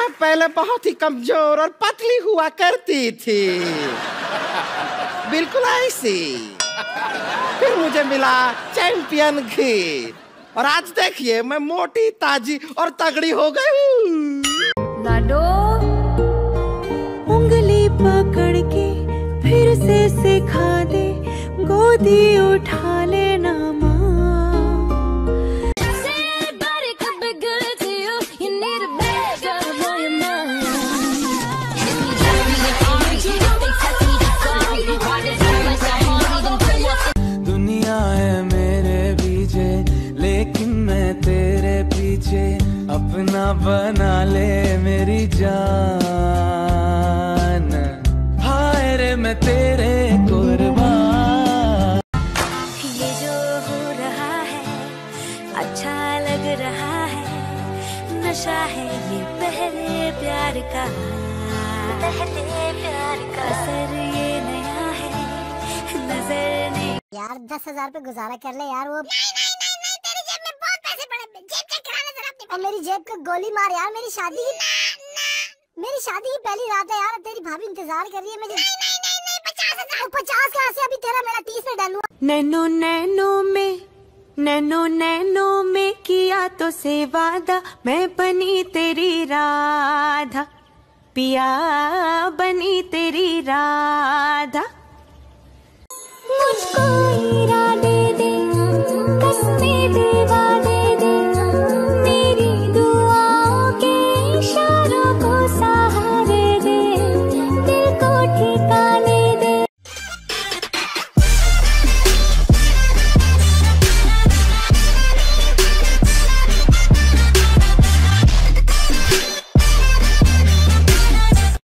मैं पहले बहुत ही कमजोर और पतली हुआ करती थी, बिल्कुल ऐसी। फिर मुझे मिला चैंपियन घी और आज देखिए मैं मोटी ताजी और तगड़ी हो गई हूँ। लाडो उंगली पकड़ के फिर से सिखा दे, गोदी उठा लेना माँ। दुनिया है मेरे पीछे लेकिन मैं तेरे पीछे, अपना बना ले मेरी जान, हाय रे मैं तेरे कुर्बान। ये जो हो रहा है अच्छा लग रहा है, नशा है ये पहले प्यार का, असर ये नया है, नजर नहीं। यार 10,000 पे गुजारा कर ले यार। वो नहीं तेरी जेब में बहुत पैसे पड़े, जेब चेक करा ले जरा अपनी। और मेरी जेब को गोली मार यार, मेरी शादी की पहली रात है यार, तेरी भाभी इंतजार कर रही है मुझे। नहीं 50,000। 50 कहाँ से, अभी तेरा मेरा 30 में डन हुआ। नैनो में किया तो से वादा, मैं बनी तेरी राधा, पिया बनी तेरी राधा। मुझको इरादे दे